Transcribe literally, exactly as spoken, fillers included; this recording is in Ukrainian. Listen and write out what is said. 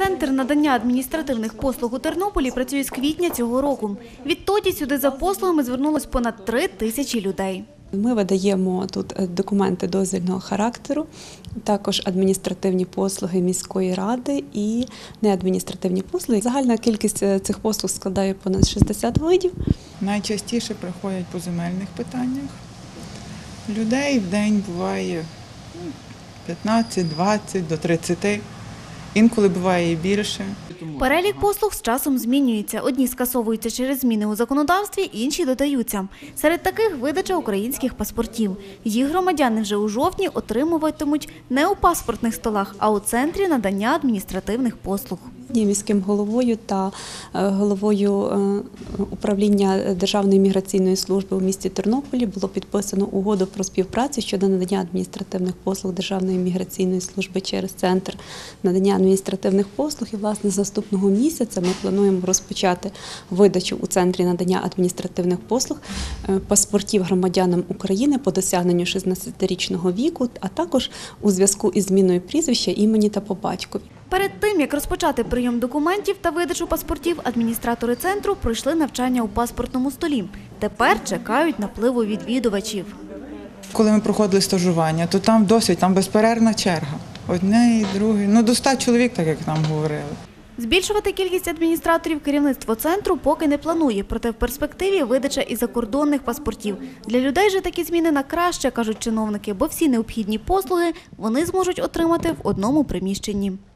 Центр надання адміністративних послуг у Тернополі працює з квітня цього року. Відтоді сюди за послугами звернулось понад три тисячі людей. Ми видаємо тут документи дозвільного характеру, також адміністративні послуги міської ради і неадміністративні послуги. Загальна кількість цих послуг складає понад шістдесят видів. Найчастіше приходять по земельних питаннях. Людей в день буває п'ятнадцять, двадцять до тридцяти. Інколи буває і більше. Перелік послуг з часом змінюється. Одні скасовуються через зміни у законодавстві, інші додаються. Серед таких – видача українських паспортів. Їх громадяни вже у жовтні отримуватимуть не у паспортних столах, а у Центрі надання адміністративних послуг. Міським головою та головою управління Державної міграційної служби у місті Тернополі було підписано угоду про співпрацю щодо надання адміністративних послуг Державної міграційної служби через Центр надання адміністративних послуг. І, власне, з наступного місяця ми плануємо розпочати видачу у Центрі надання адміністративних послуг паспортів громадянам України по досягненню шістнадцятирічного віку, а також у зв'язку із зміною прізвища, імені та по батькові. Перед тим, як розпочати прийом документів та видачу паспортів, адміністратори центру пройшли навчання у паспортному столі. Тепер чекають напливу відвідувачів. Коли ми проходили стажування, то там досить, там безперервна черга. Одне і друге, ну до ста чоловік, так як нам говорили. Збільшувати кількість адміністраторів керівництво центру поки не планує, проте в перспективі видача і закордонних паспортів. Для людей же такі зміни на краще, кажуть чиновники, бо всі необхідні послуги вони зможуть отримати в одному приміщенні.